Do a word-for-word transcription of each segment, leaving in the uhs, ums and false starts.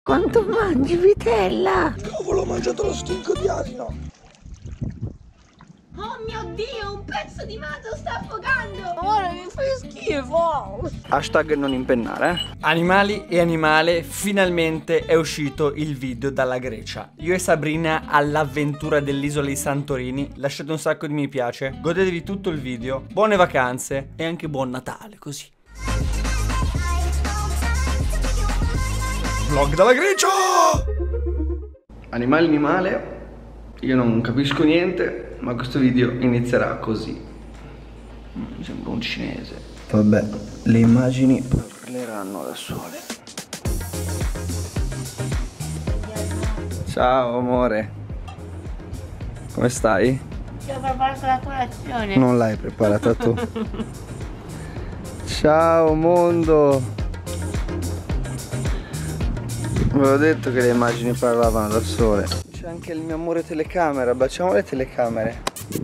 Quanto mangi, vitella? Cavolo, ho mangiato lo stinco di asino. Oh mio Dio, un pezzo di manzo sta affogando. Amore, mi fai schifo. Hashtag non impennare, eh. Animali e animale, finalmente è uscito il video dalla Grecia. Io e Sabrina all'avventura dell'isola di Santorini. Lasciate un sacco di mi piace, godetevi tutto il video. Buone vacanze e anche buon Natale, così. Vlog dalla Grecia! Animale animale, io non capisco niente, ma questo video inizierà così. Mi sembra un cinese. Vabbè, le immagini parleranno da sole. Ciao amore, come stai? Ti ho preparato la colazione. Non l'hai preparata tu. Ciao mondo. Avevo detto che le immagini parlavano da sole. C'è anche il mio amore telecamera, baciamo le telecamere.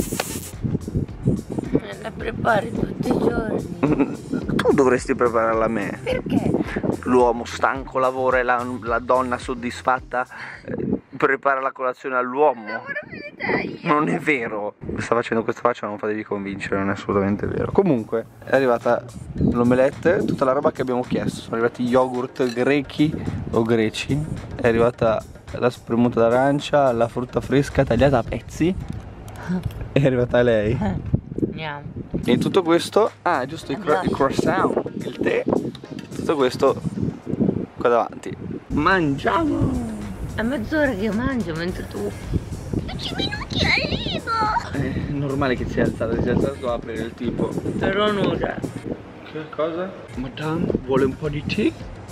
Me la prepari tutti i giorni. Tu dovresti prepararla a me. Perché? L'uomo stanco lavora e la, la donna soddisfatta eh, prepara la colazione all'uomo. Non è vero. Sta facendo questa faccia, non fatevi convincere, non è assolutamente vero. Comunque è arrivata l'omelette, tutta la roba che abbiamo chiesto. Sono arrivati yogurt grechi o greci. È arrivata la spremuta d'arancia, la frutta fresca tagliata a pezzi. È arrivata lei. Andiamo. E tutto questo, ah giusto, il, cro il croissant, il tè. Tutto questo qua davanti. Mangiamo! È mezz'ora che io mangio mentre tu. dieci minuti arrivo! È normale che si è alzata, si è alzato a aprire il tipo. Però nuda. Che cosa? Madame, vuole un po' di tè?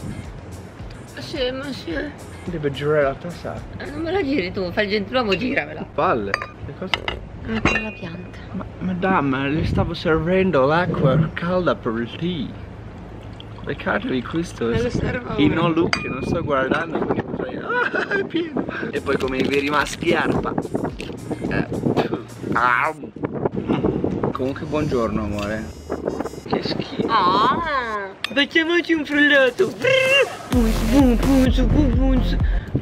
Sì, ma sì. Deve girare la tassa. Eh, non me la giri tu, fai il gentiluomo, giramela. Palle. Che cosa? Ma con la pianta. Ma, madame, le stavo servendo l'acqua calda per il tè. Ricordavi questo? Me lo servo In ora. no look, non sto guardando, quindi potrei... Ah, è pieno. E poi come i veri maschi arpa. Eh. Ah. Comunque buongiorno amore. Che schifo. Ah, facciamoci un frullato. Punz, punz, punz, punz, punz.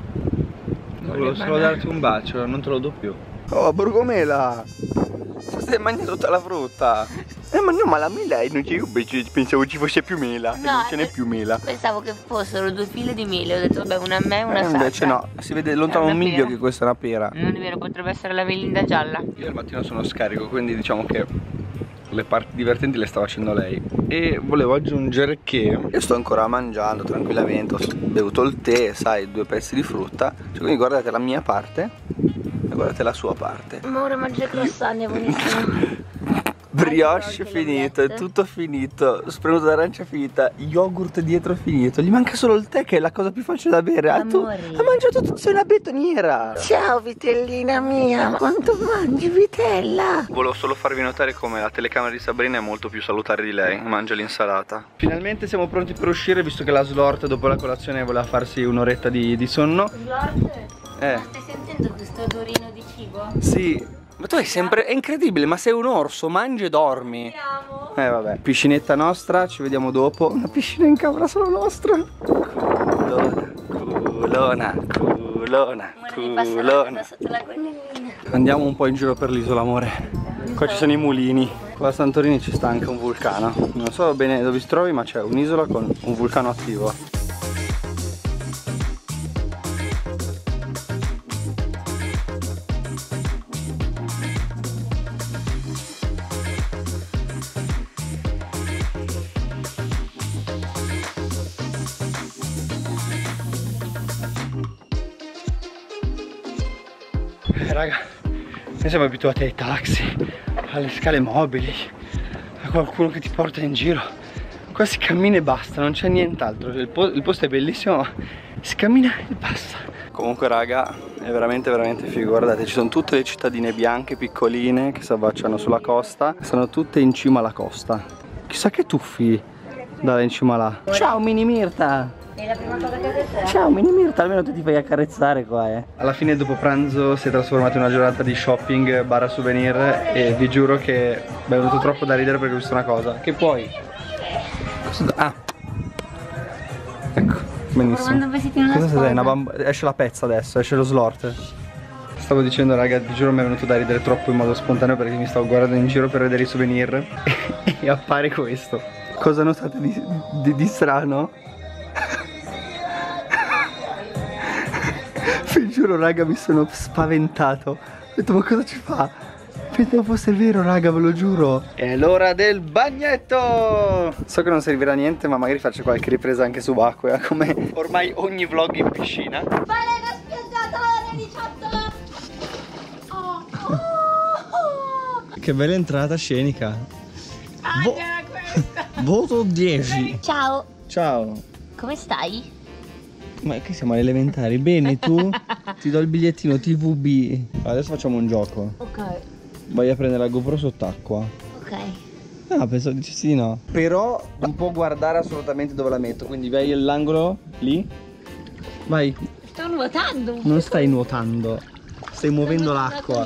Volevo solo darti un bacio, non te lo do più. Oh, Borgomela! Stai mangiando tutta la frutta. Eh ma no, ma la mela non c'è, io pensavo ci fosse più mela. No, e non ce n'è più mela. Pensavo che fossero due file di mele, ho detto vabbè una a me e una Eh, a invece no, si vede lontano un miglio che questa è una pera. Non è vero, potrebbe essere la melinda gialla. Io al mattino sono scarico, quindi diciamo che le parti divertenti le sta facendo lei. E volevo aggiungere che io sto ancora mangiando tranquillamente, ho bevuto il tè, sai, due pezzi di frutta. Cioè, quindi guardate la mia parte e guardate la sua parte. Ma ora mangia croissant, è buonissimo. Brioche finito, è tutto finito, spremuta d'arancia finita, yogurt dietro finito, gli manca solo il tè che è la cosa più facile da bere. Ah, tu hai mangiato tutto, sei una betoniera. Ciao vitellina mia, quanto mangi, vitella? Volevo solo farvi notare come la telecamera di Sabrina è molto più salutare di lei, mangia l'insalata. Finalmente siamo pronti per uscire, visto che la Slort dopo la colazione voleva farsi un'oretta di, di sonno. Slort? Eh. Stai sentendo questo odorino di cibo? Sì. Ma tu hai sempre, è incredibile, ma sei un orso, mangi e dormi. Andiamo. Eh vabbè, piscinetta nostra, ci vediamo dopo. Una piscina in camera solo nostra. Culona, culona, culona, culona. Sotto la gonnellina. Andiamo un po' in giro per l'isola, amore. Qua ci sono i mulini. Qua a Santorini ci sta anche un vulcano. Non so bene dove si trovi, ma c'è un'isola con un vulcano attivo. Raga, noi siamo abituati ai taxi, alle scale mobili, a qualcuno che ti porta in giro. Qua si cammina e basta, non c'è nient'altro. Il, po il posto è bellissimo, ma si cammina e basta. Comunque raga, è veramente veramente figo. Guardate, ci sono tutte le cittadine bianche piccoline che si affacciano sulla costa. Sono tutte in cima alla costa. Chissà che tuffi da là in cima là. Ciao mini Mirta! È la prima cosa che ho detto. Ciao mini Mirta, almeno tu ti fai accarezzare qua, eh. Alla fine dopo pranzo si è trasformata in una giornata di shopping barra souvenir e vi giuro che mi è venuto troppo da ridere perché ho visto una cosa. Che poi... Cosa da... Ah. Ecco. Benissimo. Cosa sei? Una bamb- esce la pezza adesso, esce lo slort. Stavo dicendo raga, ti giuro mi è venuto da ridere troppo in modo spontaneo perché mi stavo guardando in giro per vedere i souvenir e appare questo. Cosa notate di, di, di strano? Vi giuro raga, mi sono spaventato. Ho detto ma cosa ci fa? Pensavo fosse vero raga, ve lo giuro. È l'ora del bagnetto. So che non servirà a niente, ma magari faccio qualche ripresa anche subacquea, come ormai ogni vlog in piscina. Fare la spiazzata alle diciotto. Oh, oh. Che bella entrata scenica. Vo questa. Voto dieci. Ciao, Ciao. come stai? Ma che siamo alle elementari? Bene, tu? Ti do il bigliettino T V B. Adesso facciamo un gioco. Ok. Vai a prendere la GoPro sott'acqua. Ok. Ah, pensavo dicessi di no. Però non può guardare assolutamente dove la metto. Quindi vai all'angolo lì. Vai. Sto nuotando. Non stai nuotando. Stai muovendo l'acqua.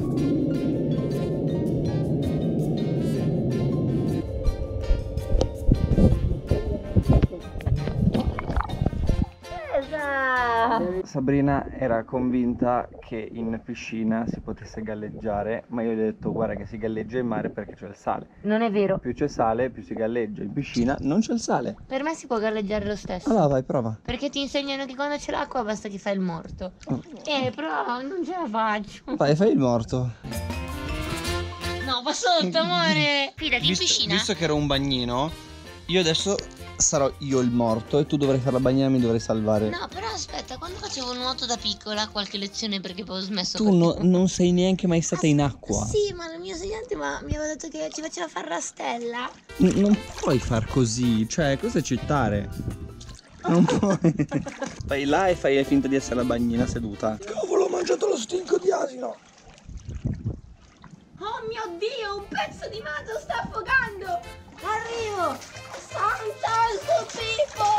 Sabrina era convinta che in piscina si potesse galleggiare, ma io gli ho detto guarda che si galleggia in mare perché c'è il sale. Non è vero. Più c'è sale, più si galleggia. In piscina non c'è il sale. Per me si può galleggiare lo stesso. Allora vai, prova. Perché ti insegnano che quando c'è l'acqua basta che fai il morto. Oh. Eh, però non ce la faccio. Vai, fai il morto. No, va sotto, amore. Fidati, in piscina. Visto che era un bagnino, io adesso sarò io il morto e tu dovrai fare la bagnina e mi dovrai salvare. No, però aspetta, quando facevo nuoto da piccola, qualche lezione perché poi ho smesso. Tu no, non sei neanche mai stata in acqua. Sì, ma il mio insegnante ma, mi aveva detto che ci faceva fare la stella. N- non puoi far così, cioè questo è citare. Non puoi. Vai là e fai finta di essere la bagnina seduta. Cavolo, ho mangiato lo stinco di asino. Oh mio Dio, un pezzo di manzo sta affogando. Arrivo. Sometimes the people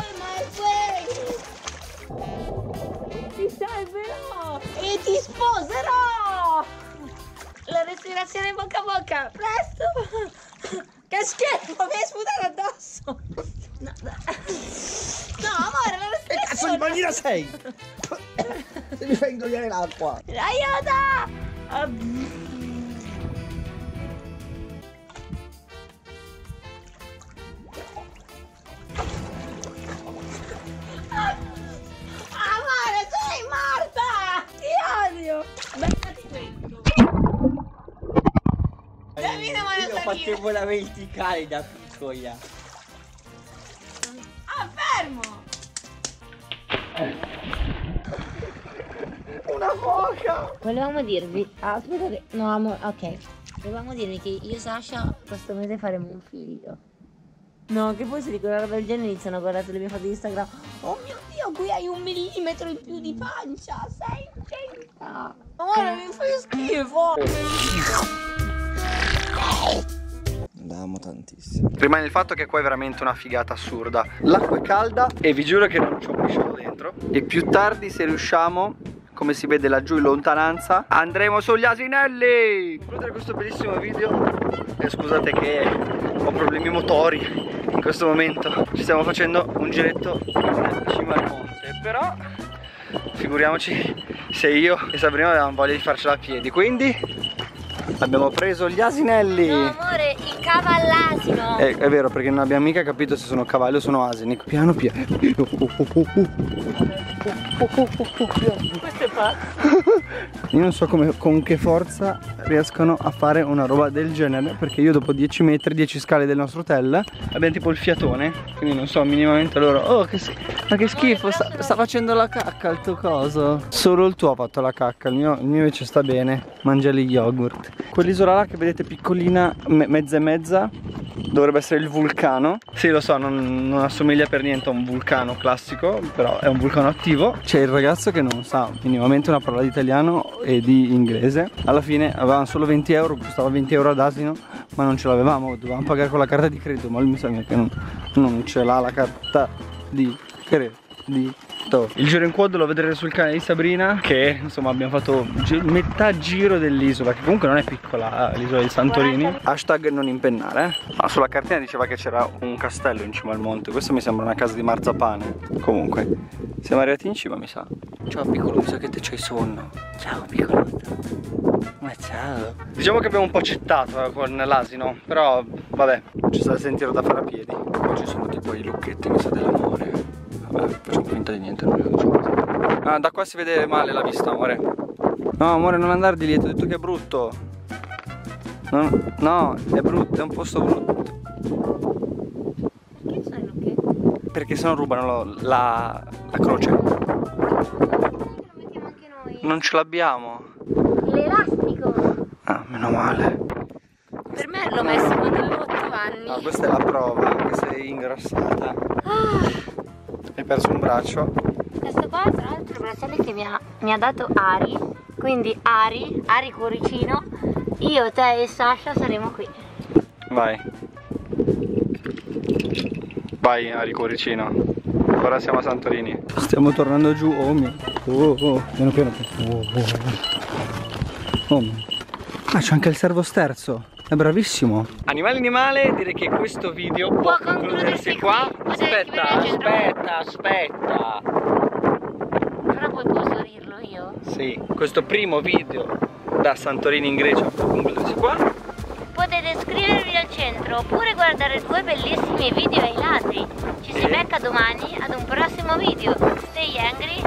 my way. Ti salverò e ti sposerò. La respirazione bocca a bocca, presto. Che schifo, mi hai sputato addosso. No, no. No, amore, la respirazione. Che cazzo di bagnina sei? Se mi fai ingoiare l'acqua. Aiuto. Amore, sei morta! Ti odio! Beccati questo! Dammi una mano a salire! Facevo la verticale da piccola. Ah, fermo! Una foca! Volevamo dirvi... Ah, aspetta che... No, amore, ok. Volevamo dirvi che io e Sasha questo mese faremo un figlio. No, che poi se dico una roba del genere iniziano a guardare le mie foto di Instagram. Oh mio Dio, qui hai un millimetro in più di pancia. Sei intenta. Amore, mi fai schifo. Andiamo tantissimo. Rimane il fatto che qua è veramente una figata assurda. L'acqua è calda e vi giuro che non c'è un pisciolo dentro. E più tardi, se riusciamo, come si vede laggiù in lontananza, andremo sugli asinelli. Concludere questo bellissimo video. E scusate che ho problemi motori in questo momento. Ci stiamo facendo un giretto in cima al monte. Però figuriamoci se io e Sabrina avevamo voglia di farcela a piedi. Quindi abbiamo preso gli asinelli. No, amore, il cavall'asino. È, è vero, perché non abbiamo mica capito se sono cavalli o sono asini. Piano piano. Questo è fatto. Io non so come, con che forza riescono a fare una roba del genere, perché io dopo dieci metri, dieci scale del nostro hotel abbiamo tipo il fiatone. Quindi non so minimamente loro. Oh che ma che schifo, sta, sta facendo la cacca il tuo coso. Solo il tuo ha fatto la cacca, il mio, il mio invece sta bene. Mangia gli yogurt. Quell'isola là che vedete piccolina, me, mezza e mezza, dovrebbe essere il vulcano. Sì, lo so, non, non assomiglia per niente a un vulcano classico, però è un vulcano attivo. C'è il ragazzo che non sa minimamente una parola di italiano e di inglese. Alla fine avevamo solo venti euro, costava venti euro ad asino, ma non ce l'avevamo, dovevamo pagare con la carta di credito, ma lui mi sa che non, non ce l'ha la carta di credito. dito. Il giro in quad lo vedrete sul canale di Sabrina, che insomma abbiamo fatto gi metà giro dell'isola, che comunque non è piccola, l'isola di Santorini. Hashtag non impennare, eh? Ma sulla cartina diceva che c'era un castello in cima al monte. Questo mi sembra una casa di marzapane. Comunque siamo arrivati in cima, mi sa. Ciao piccolo, mi sa che te c'hai sonno. Ciao piccolo. Ma ciao. Diciamo che abbiamo un po' accettato eh, con l'asino, però vabbè, ci sta il sentiero da fare a piedi. Poi ci sono tipo i lucchetti, mi sa, dell'amore. Vabbè, facciamo finta di niente, non lo facciamo. Ah, da qua si vede male la vista, amore. No, amore, non andare di lì, ti ho detto che è brutto. Non, no, è brutto, è un posto brutto. Che sono i lucchetti? Perché se no rubano lo- la, la croce. Lo mettiamo anche noi. Non ce l'abbiamo. L'elastico. Ah, meno male. Per me l'ho messo quando avevo otto anni. No, questa è la prova che sei ingrassata. Ah, Hai perso un braccio. questo qua tra l'altro è il bracciale che mi ha, mi ha dato Ari. Quindi Ari, Ari Cuoricino, io, te e Sasha saremo qui. Vai. Vai, Ari Cuoricino. Ora siamo a Santorini. Stiamo tornando giù. Oh mio. Oh, oh. Piano piano. Oh, oh. Oh mio. Ah, c'è anche il servosterzo. È bravissimo. Animale animale, direi che questo video può, Può concludersi concludersi qua. qui. Potete Aspetta, scrivere al centro. aspetta, aspetta. Però poi posso dirlo io? Sì, questo primo video da Santorini in Grecia può concludersi qua. Potete iscrivervi al centro oppure guardare due bellissimi video ai lati. Ci si Sì. becca domani ad un prossimo video. Stay angry